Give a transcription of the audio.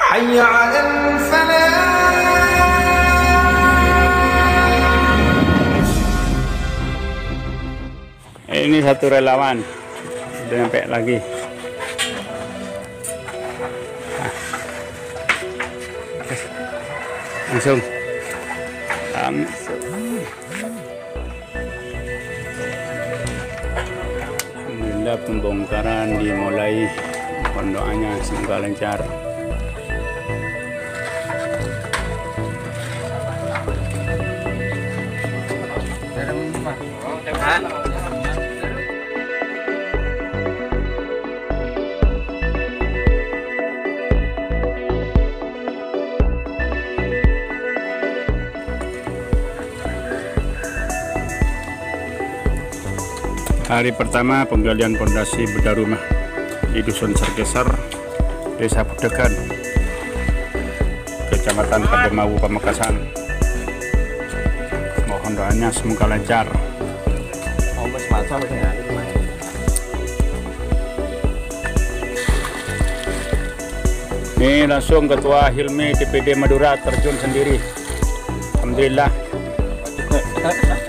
حي على الفلاح. Ini satu relawan udah nyampe lagi. Langsung. Alhamdulillah pembongkaran dimulai. Mohon doanya semoga lancar. Hari pertama penggalian pondasi bedah rumah di Dusun Sergeser, Desa Budegan, Kecamatan Pademau, Pamekasan. Mohon doanya semoga lancar. Ini langsung Ketua Hilmi DPD Madura terjun sendiri. Alhamdulillah.